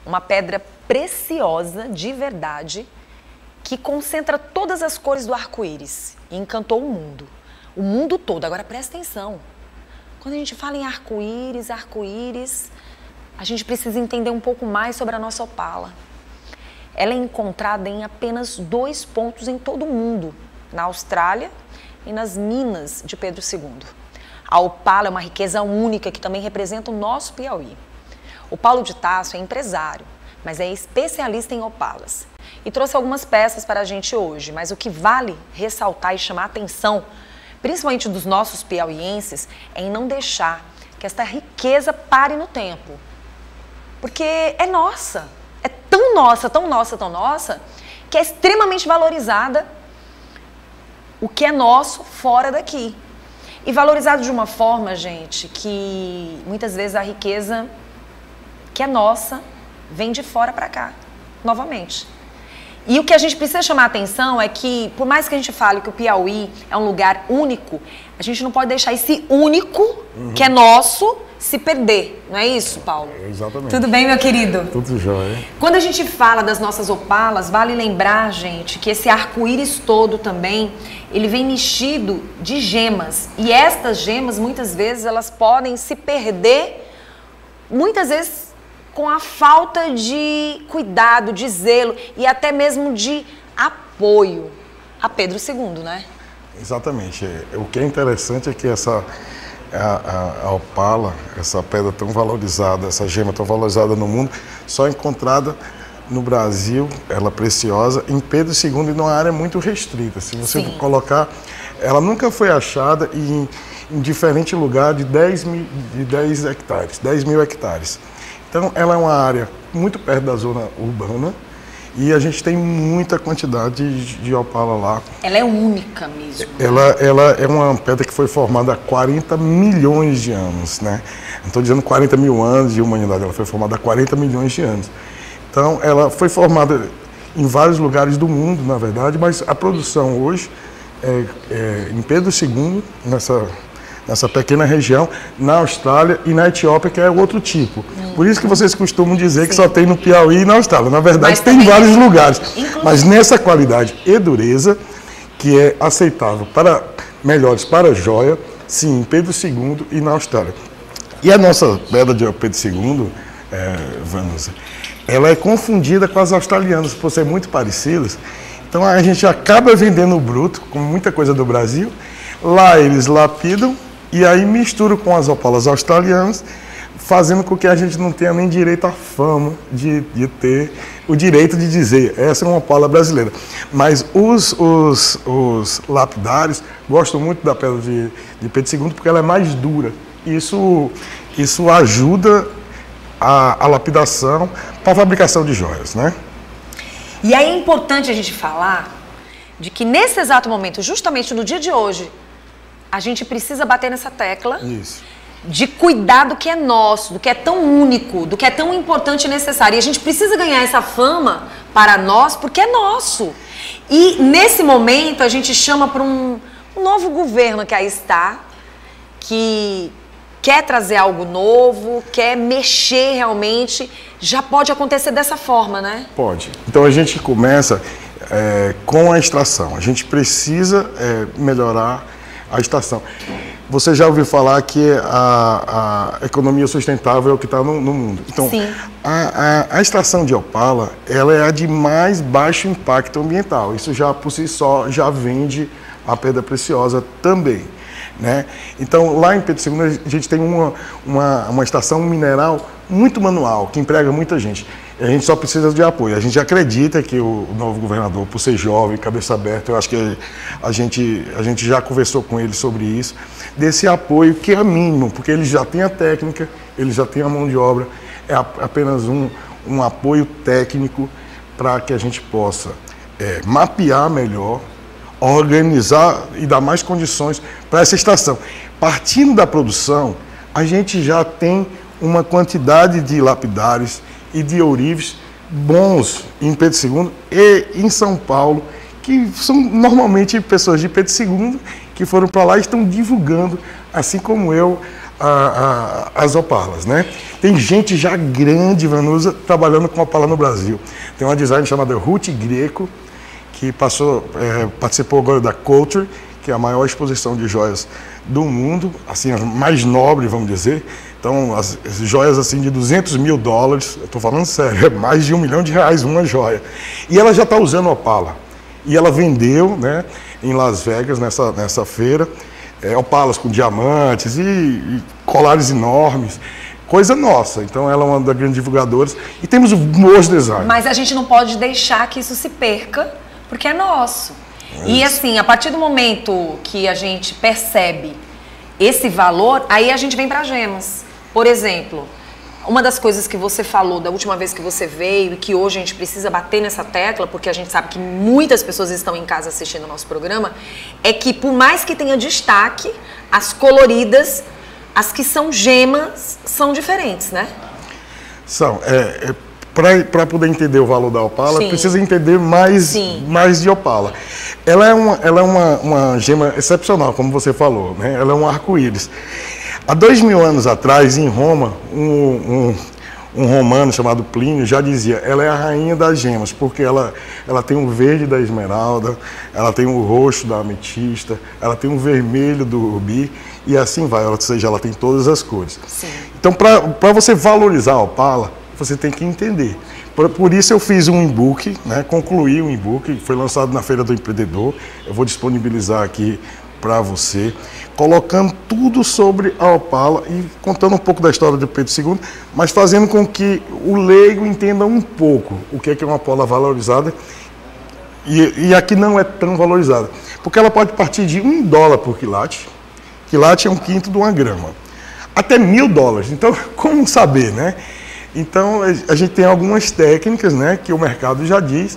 uma pedra preciosa de verdade que concentra todas as cores do arco-íris e encantou o mundo todo. Agora presta atenção, quando a gente fala em arco-íris, a gente precisa entender um pouco mais sobre a nossa opala. Ela é encontrada em apenas 2 pontos em todo o mundo, na Austrália e nas minas de Pedro II. A opala é uma riqueza única que também representa o nosso Piauí. O Paulo de Tarso é empresário, mas é especialista em opalas. E trouxe algumas peças para a gente hoje, mas o que vale ressaltar e chamar a atenção, principalmente dos nossos piauienses, é em não deixar que esta riqueza pare no tempo. Porque é nossa, é tão nossa, tão nossa, tão nossa, que é extremamente valorizada o que é nosso fora daqui. E valorizado de uma forma, gente, que muitas vezes a riqueza que é nossa vem de fora para cá, novamente. E o que a gente precisa chamar a atenção é que, por mais que a gente fale que o Piauí é um lugar único, a gente não pode deixar esse único, que é nosso, se perder. Não é isso, Paulo? Exatamente. Tudo bem, meu querido? Tudo jóia. Quando a gente fala das nossas opalas, vale lembrar, gente, que esse arco-íris todo também, ele vem mexido de gemas. E estas gemas, muitas vezes, elas podem se perder, muitas vezes com a falta de cuidado, de zelo e até mesmo de apoio a Pedro II, né? Exatamente. O que é interessante é que a opala, essa pedra tão valorizada, essa gema tão valorizada no mundo, só é encontrada no Brasil, ela é preciosa, em Pedro II e numa área muito restrita. Se você colocar, ela nunca foi achada em diferente lugar de 10 hectares, 10 mil hectares. Então, ela é uma área muito perto da zona urbana e a gente tem muita quantidade de opala lá. Ela é única mesmo. Ela é uma pedra que foi formada há 40 milhões de anos, né? Não estou dizendo 40 mil anos de humanidade, ela foi formada há 40 milhões de anos. Então, ela foi formada em vários lugares do mundo, na verdade, mas a produção hoje é em Pedro II, nessa pequena região, na Austrália e na Etiópia, que é outro tipo. Por isso que vocês costumam dizer que só tem no Piauí e na Austrália. Na verdade, tem em vários lugares. Mas nessa qualidade e dureza, que é aceitável para melhores para a joia, sim, em Pedro II e na Austrália. E a nossa pedra de Pedro II, Vanusa, ela é confundida com as australianas, por serem muito parecidas. Então a gente acaba vendendo o bruto, como muita coisa do Brasil. Lá eles lapidam e aí misturam com as opalas australianas, fazendo com que a gente não tenha nem direito à fama de ter o direito de dizer, essa é uma opala brasileira. Mas os lapidários gostam muito da pedra de Pedro II porque ela é mais dura. Isso ajuda a lapidação para a fabricação de joias, né? E aí é importante a gente falar de que nesse exato momento, justamente no dia de hoje, a gente precisa bater nessa tecla de cuidar do que é nosso, do que é tão único, do que é tão importante e necessário. E a gente precisa ganhar essa fama para nós, porque é nosso. E nesse momento a gente chama para um novo governo que aí está, que quer trazer algo novo, quer mexer realmente. Já pode acontecer dessa forma, né? Pode. Então a gente começa com a extração. A gente precisa melhorar a extração. Você já ouviu falar que a economia sustentável é o que está no mundo. Então, a extração de opala, ela é a de mais baixo impacto ambiental. Isso já por si só já vende a pedra preciosa também, né? Então, lá em Pedro II, a gente tem uma extração mineral muito manual, que emprega muita gente. A gente só precisa de apoio. A gente acredita que o novo governador, por ser jovem, cabeça aberta, eu acho que a gente já conversou com ele sobre isso, desse apoio que é mínimo, porque ele já tem a técnica, ele já tem a mão de obra, é apenas um apoio técnico para que a gente possa mapear melhor, organizar e dar mais condições para essa extração. Partindo da produção, a gente já tem uma quantidade de lapidários e de ourives bons em Pedro II e em São Paulo, que são normalmente pessoas de Pedro II que foram para lá e estão divulgando, assim como eu, as opalas, né? Tem gente já grande, Vanusa, trabalhando com opala no Brasil. Tem uma designer chamada Ruth Greco, que participou agora da Culture, que é a maior exposição de joias do mundo, assim, a mais nobre, vamos dizer. Então, as joias assim de $200 mil, eu estou falando sério, é mais de R$1 milhão uma joia. E ela já está usando opala. E ela vendeu, né, em Las Vegas, nessa feira, opalas com diamantes e colares enormes. Coisa nossa. Então, ela é uma das grandes divulgadoras. E temos bons designers. Mas a gente não pode deixar que isso se perca, porque é nosso. E assim, a partir do momento que a gente percebe esse valor, aí a gente vem para gemas. Por exemplo, uma das coisas que você falou da última vez que você veio e que hoje a gente precisa bater nessa tecla, porque a gente sabe que muitas pessoas estão em casa assistindo o nosso programa, é que por mais que tenha destaque, as coloridas, as que são gemas, são diferentes, né? São. Para poder entender o valor da opala, Sim. precisa entender mais de opala. Ela é uma gema excepcional, como você falou, né? Ela é um arco-íris. Há 2000 anos atrás, em Roma, um romano chamado Plínio já dizia, ela é a rainha das gemas, porque ela tem o verde da esmeralda, ela tem o roxo da ametista, ela tem o vermelho do rubi, e assim vai, ou seja, ela tem todas as cores. Sim. Então, para você valorizar a opala, você tem que entender. Por isso eu fiz um e-book, né? Concluí um e-book, foi lançado na Feira do Empreendedor, eu vou disponibilizar aqui para você, colocando tudo sobre a opala e contando um pouco da história de Pedro II, mas fazendo com que o leigo entenda um pouco o que é uma opala valorizada e aqui não é tão valorizada, porque ela pode partir de $1 por quilate, quilate é 1/5 de uma grama, até $1.000, então como saber, né? Então a gente tem algumas técnicas, né, que o mercado já diz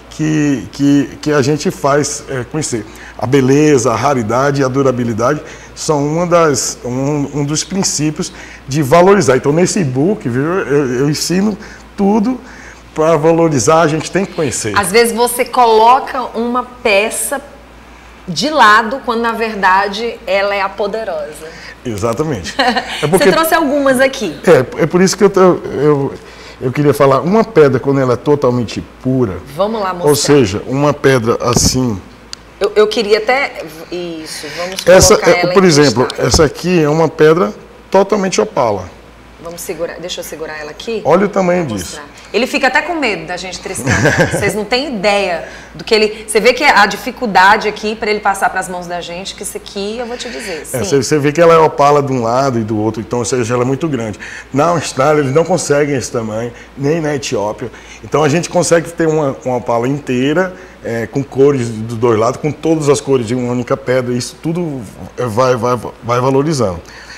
que a gente faz conhecer. A beleza, a raridade e a durabilidade são um dos princípios de valorizar. Então, nesse e-book, viu, eu ensino tudo para valorizar, a gente tem que conhecer. Às vezes você coloca uma peça de lado, quando na verdade ela é a poderosa. Exatamente. Você trouxe algumas aqui. É por isso que eu queria falar, uma pedra quando ela é totalmente pura, vamos lá mostrar. Ou seja, uma pedra assim... Eu queria até... Isso, vamos colocar ela por exemplo, essa aqui é uma pedra totalmente opala. Vamos segurar, deixa eu segurar ela aqui. Olha o tamanho disso. Ele fica até com medo da gente triscar. Vocês não têm ideia do que ele... Você vê que a dificuldade aqui para ele passar para as mãos da gente, que isso aqui eu vou te dizer. Você vê que ela é opala de um lado e do outro, então, ou seja, ela é muito grande. Na Austrália, eles não conseguem esse tamanho, nem na Etiópia. Então, a gente consegue ter uma opala inteira, com cores dos dois lados, com todas as cores de uma única pedra. Isso tudo vai valorizando.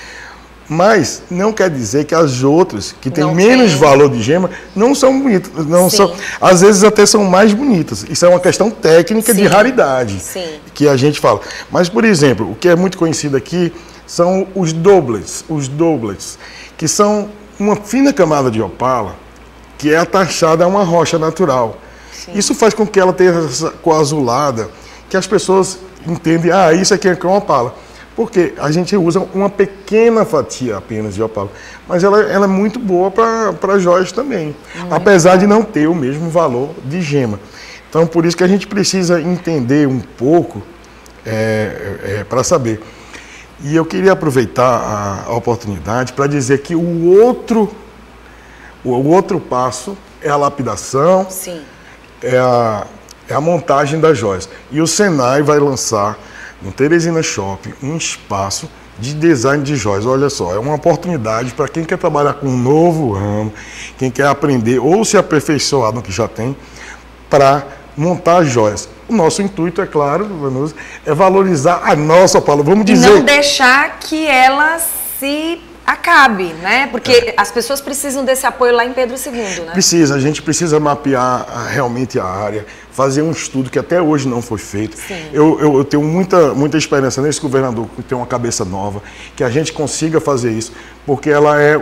Mas não quer dizer que as outras, que têm menos valor de gema, não são bonitas. Às vezes até são mais bonitas. Isso é uma questão técnica de raridade que a gente fala. Mas, por exemplo, o que é muito conhecido aqui são os doublets, que são uma fina camada de opala que é atachada a uma rocha natural. Sim. Isso faz com que ela tenha essa cor azulada, que as pessoas entendem, isso aqui é uma opala. Porque a gente usa uma pequena fatia apenas de opala, mas ela é muito boa para joias também, apesar de não ter o mesmo valor de gema. Então, por isso que a gente precisa entender um pouco para saber. E eu queria aproveitar a oportunidade para dizer que o outro passo é a lapidação, é a montagem das joias. E o Senai vai lançar no Teresina Shopping um espaço de design de joias. Olha só, é uma oportunidade para quem quer trabalhar com um novo ramo, quem quer aprender ou se aperfeiçoar no que já tem, para montar joias. O nosso intuito, é claro, Vanusa, é valorizar a nossa opala. Vamos dizer... E não deixar que ela se acabe, né? Porque as pessoas precisam desse apoio lá em Pedro II, né? A gente precisa mapear realmente a área, fazer um estudo que até hoje não foi feito. Eu tenho muita esperança nesse governador que tem uma cabeça nova, que a gente consiga fazer isso, porque ela é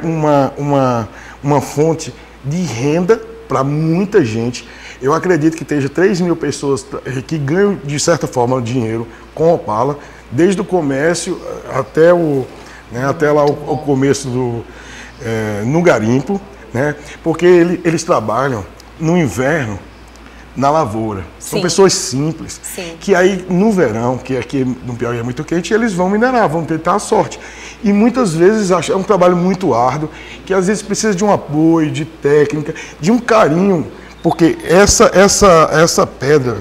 uma fonte de renda para muita gente. Eu acredito que esteja 3 mil pessoas que ganham, de certa forma, dinheiro com opala, desde o comércio até né? Até lá o começo no garimpo, né? Porque eles trabalham no inverno na lavoura. São pessoas simples, que aí no verão, que aqui no Piauí é muito quente, eles vão minerar, vão tentar a sorte. E muitas vezes é um trabalho muito árduo, que às vezes precisa de um apoio, de técnica, de um carinho, porque essa pedra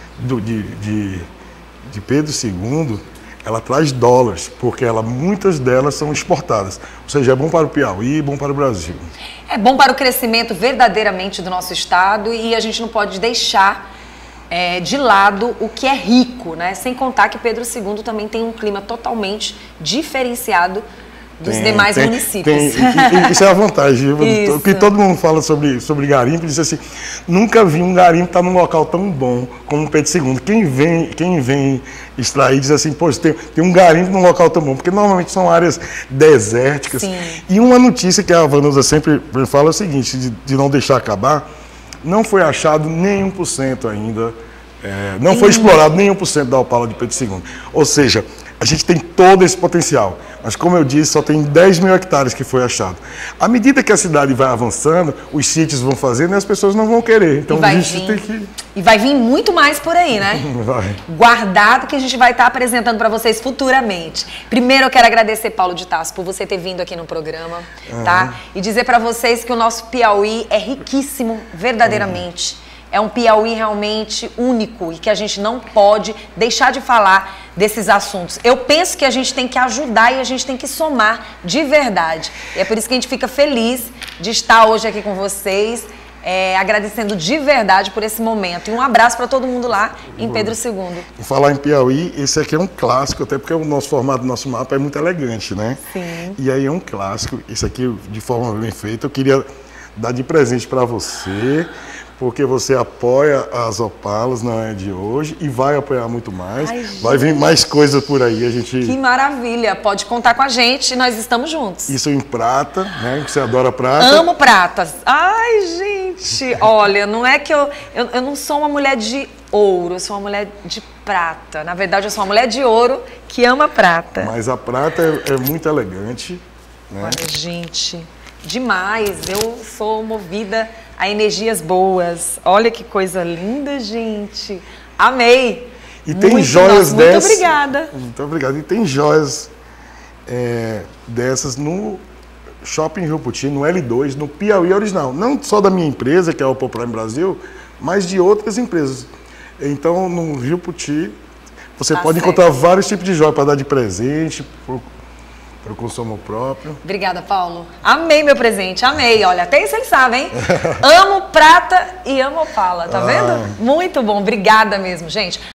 de Pedro II, ela traz dólares, porque muitas delas são exportadas. Ou seja, é bom para o Piauí, bom para o Brasil. É bom para o crescimento verdadeiramente do nosso estado e a gente não pode deixar de lado o que é rico, né? Sem contar que Pedro II também tem um clima totalmente diferenciado dos demais municípios. Isso é a vantagem. O que todo mundo fala sobre garimpo, diz assim, nunca vi um garimpo estar num local tão bom como Pedro II. Quem vem extrair diz assim, poxa, tem um garimpo num local tão bom, porque normalmente são áreas desérticas. E uma notícia que a Vanusa sempre fala é o seguinte, de não deixar acabar, não foi achado nem 1% ainda, não foi explorado nem 1% da opala de Pedro II. Ou seja, a gente tem todo esse potencial, mas como eu disse, só tem 10 mil hectares que foi achado. À medida que a cidade vai avançando, os sítios vão fazendo e as pessoas não vão querer. Então a gente tem que... E vai vir muito mais por aí, né? Vai. Guardado, que a gente vai estar apresentando para vocês futuramente. Primeiro eu quero agradecer, Paulo de Tarso, por você ter vindo aqui no programa, tá? E dizer para vocês que o nosso Piauí é riquíssimo, verdadeiramente. É um Piauí realmente único e que a gente não pode deixar de falar desses assuntos. Eu penso que a gente tem que ajudar e a gente tem que somar de verdade. E é por isso que a gente fica feliz de estar hoje aqui com vocês, agradecendo de verdade por esse momento. E um abraço para todo mundo lá em Pedro II. Vou falar em Piauí, esse aqui é um clássico, até porque o nosso formato do nosso mapa é muito elegante, né? Sim. E aí é um clássico, esse aqui de forma bem feita. Eu queria dar de presente para você, porque você apoia as opalas, não é de hoje, e vai apoiar muito mais. Ai, vai vir mais coisas por aí. Que maravilha! Pode contar com a gente, nós estamos juntos. Isso em prata, né? Que você adora prata. Amo pratas. Ai, gente! Olha, não é que eu não sou uma mulher de ouro, eu sou uma mulher de prata. Na verdade, eu sou uma mulher de ouro que ama prata. Mas a prata é muito elegante, né? Olha, gente, demais. Eu sou movida a energias boas. Olha que coisa linda, gente. Amei. E tem joias dessas. Muito obrigada. Muito obrigado. E tem joias dessas no Shopping Rio Puti, no L2, no Piauí original. Não só da minha empresa, que é o Popular Brasil, mas de outras empresas. Então, no Rio Puti, você pode encontrar vários tipos de joias para dar de presente, para o consumo próprio. Obrigada, Paulo. Amei meu presente, amei. Olha, até isso eles sabem, hein? Amo prata e amo opala, tá vendo? Muito bom, obrigada mesmo, gente.